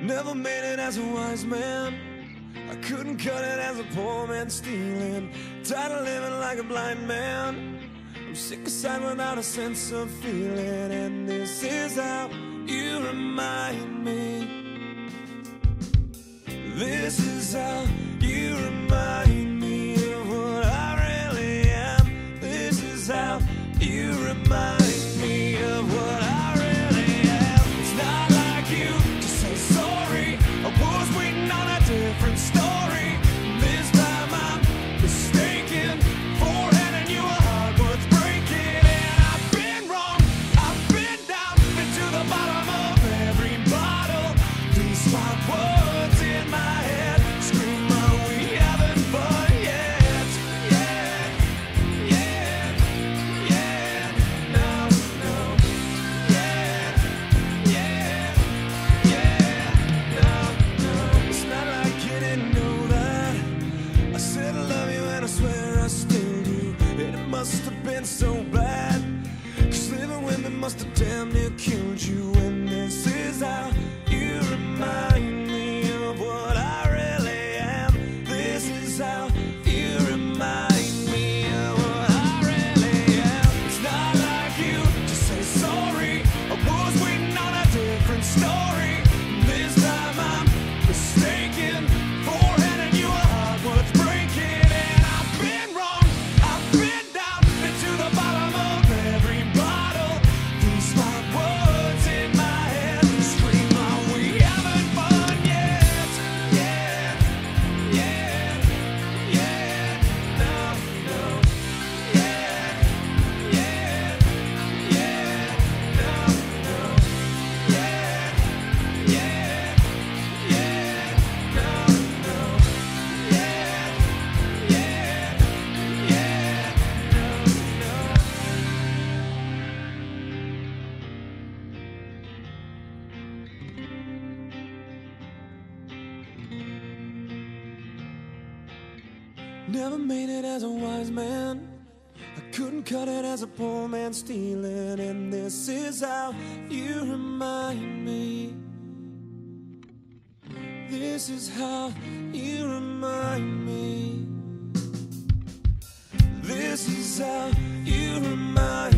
Never made it as a wise man. I couldn't cut it as a poor man stealing. Tired of living like a blind man. I'm sick aside without a sense of feeling. And this is how you remind me. This is how you remind me of what I really am. This is how you remind me of what I really am. It's not like you to say sorry. I was waiting on a different story. This time I'm mistaken for handing you a heart worth breaking. And I've been wrong, I've been down, been to the bottom of every bottle. These my words in my head scream out, we haven't fun yet. Yeah, yeah, yeah, no, no. Yeah, yeah, yeah, no, no. It's not like you didn't know that I said I love you and I swear I still do. And it must have been so bad, 'cause living with me must have damn near killed you. And this is how you remind me of what I really am. This is how you remind me of what I really am. It's not like you to say sorry. I was waiting on a different story. This time I'm mistaken for handing you a heart worth breaking. And I've been wrong, I've been down, been to the bottom of every bottle. These my words in my head scream out, we haven't fun yet. Yeah, yeah, yeah, no, no. Yeah, yeah, yeah, no, no. Yeah, yeah, yeah, no, no. Yeah, yeah, yeah, no, no. Never made it as a wise man. I couldn't cut it as a poor man stealing. And this is how you remind me. This is how you remind me. This is how you remind me.